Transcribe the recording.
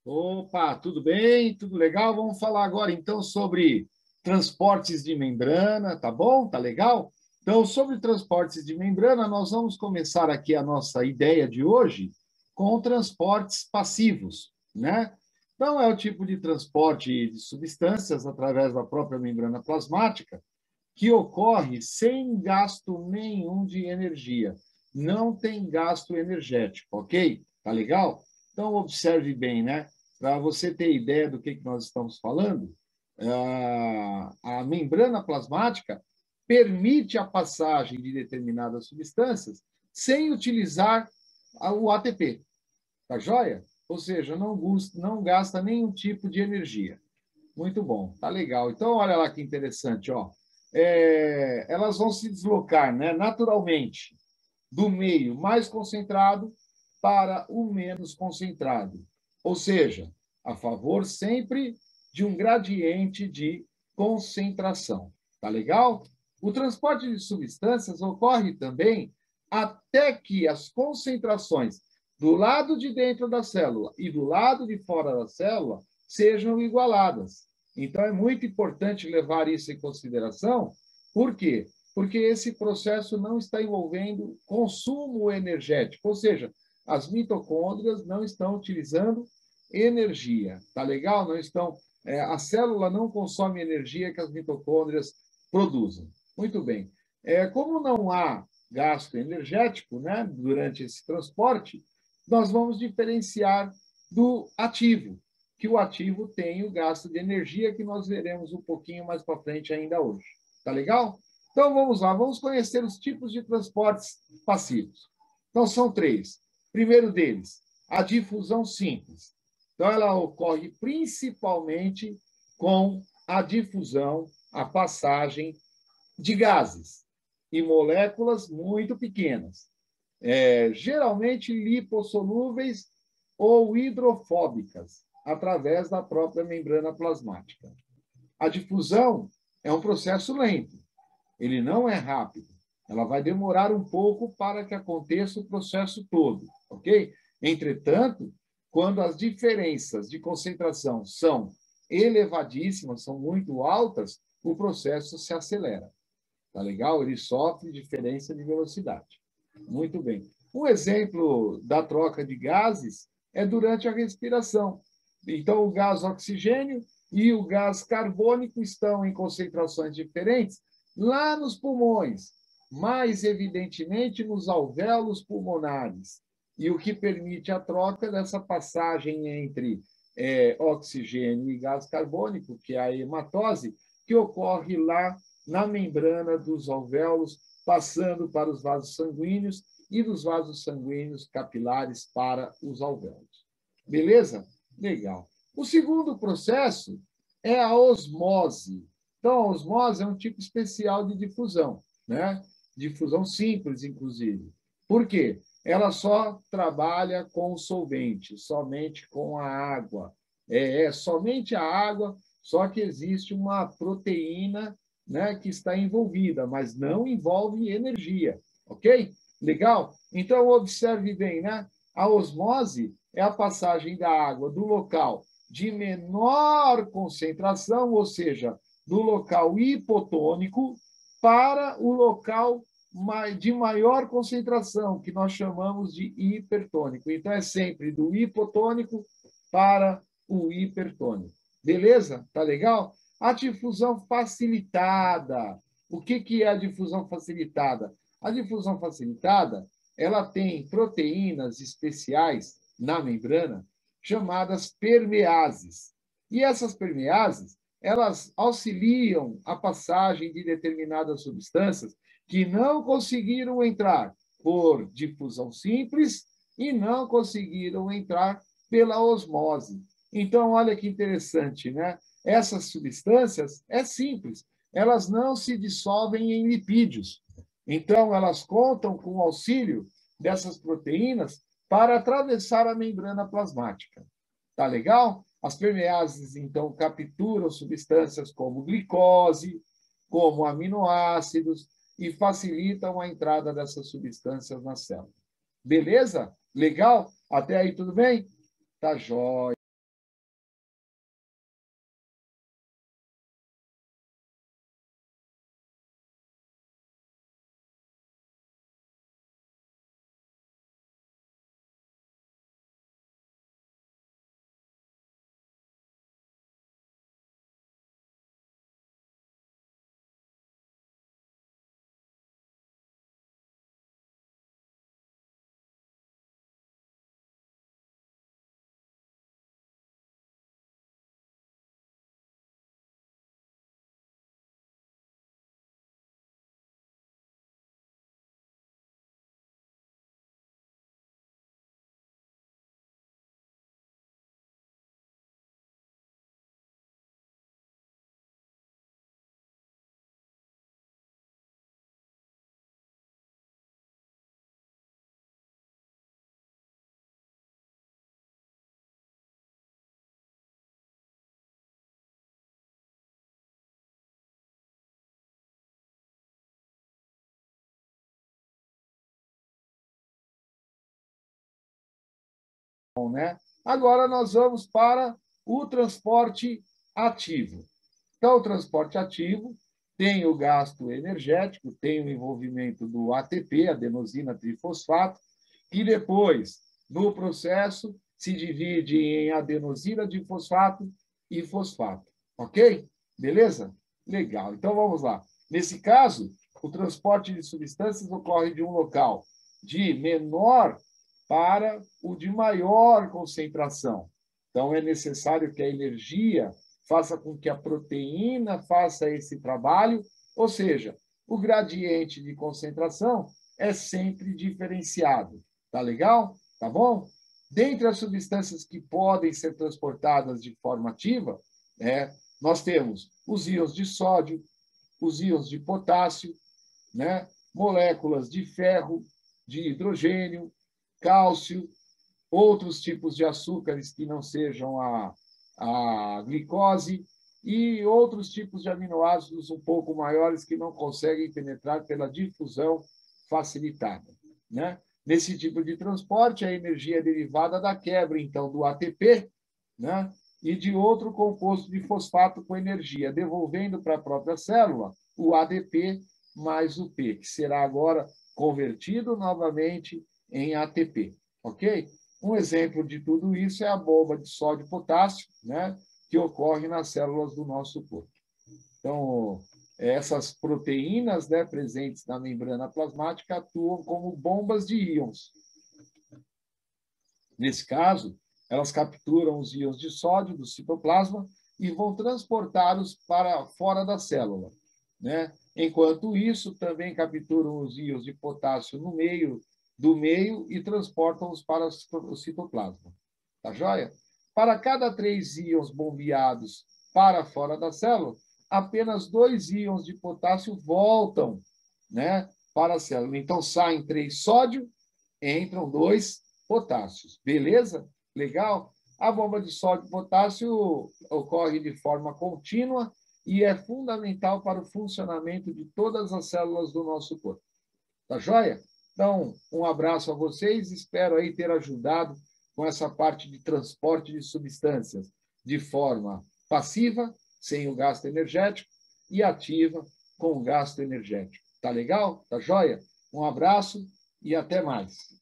Opa, tudo bem? Tudo legal? Vamos falar agora então sobre transportes de membrana, tá bom? Tá legal? Então, sobre transportes de membrana, nós vamos começar aqui a nossa ideia de hoje com transportes passivos, né? Então, é o tipo de transporte de substâncias através da própria membrana plasmática que ocorre sem gasto nenhum de energia. Não tem gasto energético, ok? Tá legal? Então, observe bem, né? Para você ter ideia do que nós estamos falando, a membrana plasmática permite a passagem de determinadas substâncias sem utilizar o ATP, tá joia? Ou seja, não gasta nenhum tipo de energia. Muito bom, tá legal. Então, olha lá que interessante, ó. Elas vão se deslocar, né, naturalmente do meio mais concentrado para o menos concentrado. Ou seja, a favor sempre de um gradiente de concentração. Tá legal? O transporte de substâncias ocorre também até que as concentrações do lado de dentro da célula e do lado de fora da célula sejam igualadas. Então, é muito importante levar isso em consideração. Por quê? Porque esse processo não está envolvendo consumo energético, ou seja, as mitocôndrias não estão utilizando energia, tá legal? Não estão, a célula não consome energia que as mitocôndrias produzem. Muito bem. Como não há gasto energético, né, durante esse transporte, nós vamos diferenciar do ativo, que o ativo tem o gasto de energia que nós veremos um pouquinho mais para frente ainda hoje. Tá legal? Então vamos lá, vamos conhecer os tipos de transportes passivos. Então são três. Primeiro deles, a difusão simples. Então ela ocorre principalmente com a difusão, a passagem de gases e moléculas muito pequenas, geralmente lipossolúveis ou hidrofóbicas, através da própria membrana plasmática. A difusão é um processo lento, ele não é rápido. Ela vai demorar um pouco para que aconteça o processo todo, ok? Entretanto, quando as diferenças de concentração são elevadíssimas, são muito altas, o processo se acelera. Tá legal? Ele sofre diferença de velocidade. Muito bem. Um exemplo da troca de gases é durante a respiração. Então, o gás oxigênio e o gás carbônico estão em concentrações diferentes lá nos pulmões, mais evidentemente nos alvéolos pulmonares, e o que permite a troca dessa passagem entre oxigênio e gás carbônico, que é a hematose, que ocorre lá na membrana dos alvéolos, passando para os vasos sanguíneos e dos vasos sanguíneos capilares para os alvéolos. Beleza? Legal. O segundo processo é a osmose. Então, a osmose é um tipo especial de difusão, né? Difusão simples, inclusive. Por quê? Ela só trabalha com o solvente, somente com a água. Somente a água, só que existe uma proteína, né, que está envolvida, mas não envolve energia, ok? Legal? Então, observe bem, né? A osmose é a passagem da água do local de menor concentração, ou seja, do local hipotônico, para o local de maior concentração, que nós chamamos de hipertônico. Então, é sempre do hipotônico para o hipertônico. Beleza? Tá legal? A difusão facilitada. O que é a difusão facilitada? A difusão facilitada, ela tem proteínas especiais na membrana chamadas permeases. E essas permeases, elas auxiliam a passagem de determinadas substâncias que não conseguiram entrar por difusão simples e não conseguiram entrar pela osmose. Então, olha que interessante, né? Essas substâncias é simples, elas não se dissolvem em lipídios. Então, elas contam com o auxílio dessas proteínas para atravessar a membrana plasmática. Tá legal? As permeases, então, capturam substâncias como glicose, como aminoácidos, e facilitam a entrada dessas substâncias na célula. Beleza? Legal? Até aí tudo bem? Tá jóia. né? Agora nós vamos para o transporte ativo. Então, o transporte ativo tem o gasto energético, tem o envolvimento do ATP, adenosina trifosfato, que depois, no processo, se divide em adenosina difosfato e fosfato. Ok? Beleza? Legal. Então, vamos lá. Nesse caso, o transporte de substâncias ocorre de um local de menor para o de maior concentração. Então, é necessário que a energia faça com que a proteína faça esse trabalho, ou seja, o gradiente de concentração é sempre diferenciado. Tá legal? Tá bom? Dentre as substâncias que podem ser transportadas de forma ativa, nós temos os íons de sódio, os íons de potássio, né? Moléculas de ferro, de hidrogênio, cálcio, outros tipos de açúcares que não sejam a glicose e outros tipos de aminoácidos um pouco maiores que não conseguem penetrar pela difusão facilitada, né? Nesse tipo de transporte, a energia é derivada da quebra, então, do ATP, né? E de outro composto de fosfato com energia, devolvendo para a própria célula o ADP mais o P, que será agora convertido novamente em ATP, ok? Um exemplo de tudo isso é a bomba de sódio e potássio, né, que ocorre nas células do nosso corpo. Então, essas proteínas, né, presentes na membrana plasmática atuam como bombas de íons. Nesse caso, elas capturam os íons de sódio do citoplasma e vão transportá-los para fora da célula, né? Enquanto isso, também capturam os íons de potássio no meio e transportam-os para o citoplasma. Tá joia? Para cada 3 íons bombeados para fora da célula, apenas 2 íons de potássio voltam, né, para a célula. Então, saem 3 sódio, entram 2 potássios. Beleza? Legal? A bomba de sódio e potássio ocorre de forma contínua e é fundamental para o funcionamento de todas as células do nosso corpo. Tá joia? Então, um abraço a vocês, espero aí ter ajudado com essa parte de transporte de substâncias de forma passiva, sem o gasto energético, e ativa, com o gasto energético. Tá legal? Tá joia? Um abraço e até mais.